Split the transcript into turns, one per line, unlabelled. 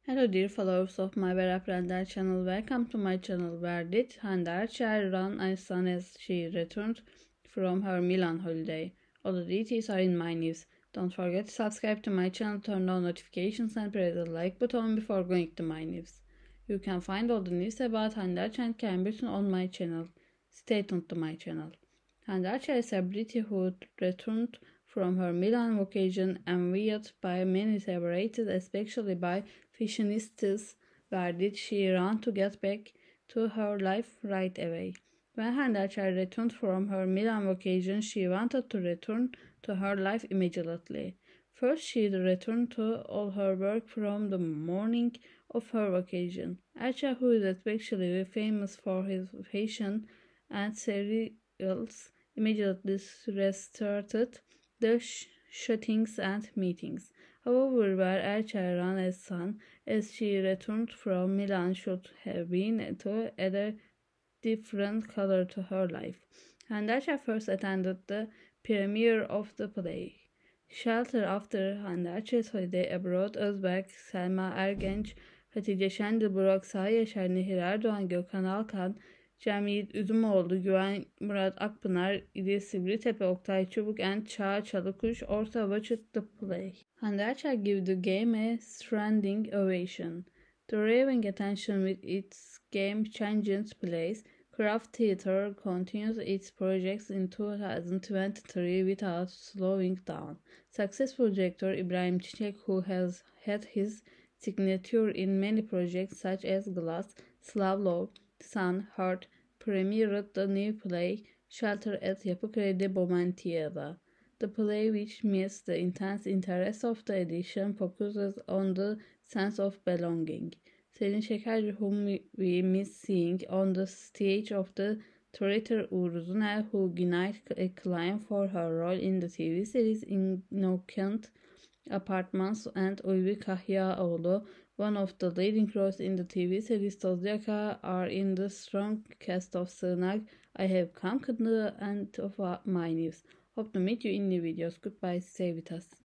Hello dear followers of my Veraprender channel, welcome to my channel where did Hande Erçel run as soon as she returned from her Milan holiday. All the details are in my news. Don't forget to subscribe to my channel, turn on notifications and press the like button before going to my news. You can find all the news about Hande Erçel and Cambridge on my channel. Stay tuned to my channel. Hande Erçel, a celebrity who returned from her Milan vacation, envied by many, celebrated especially by fashionistas. Where did she run to get back to her life right away? When Hande Erçel returned from her Milan vacation, she wanted to return to her life immediately. First, she returned to all her work from the morning of her vacation. Erçel, who is especially famous for his fashion and serials, immediately restarted the shootings and meetings. However, where Erçel ran as soon as she returned from Milan should have been to add a different color to her life. Hande Erçel first attended the premiere of the play Shelter after Hande Erçel's holiday abroad. Özberk, Selma Ergenç, Hatice Şendil, Burak Sahi Yaşar, Nehir Erdoğan, Gökhan Alkan, Cemiyet Üzümoğlu, Güven Murat Akpınar, İdris Sivritepe, Oktay Çubuk, and Çağ Çalıkuş also watched the play. Hande Erçel gave the game a standing ovation. Drawing attention with its game-changing plays, Craft Theatre continues its projects in 2023 without slowing down. Successful director İbrahim Çiçek, who has had his signature in many projects such as Glass, Slavlov, Sun, Heart, premiered the new play Shelter at Yapı Kredi Bomontiada. The play, which meets the intense interest of the edition, focuses on the sense of belonging. Selin Şekerci, whom we miss seeing on the stage of the theater, Uğur Uzuner, who gained acclaim for her role in the TV series Innocent Apartments, and Ulvi Kahyaoğlu, one of the leading roles in the TV series Tozyaka, are in the strong cast of Sığınak. I have come to the end of my news. Hope to meet you in new videos. Goodbye, stay with us.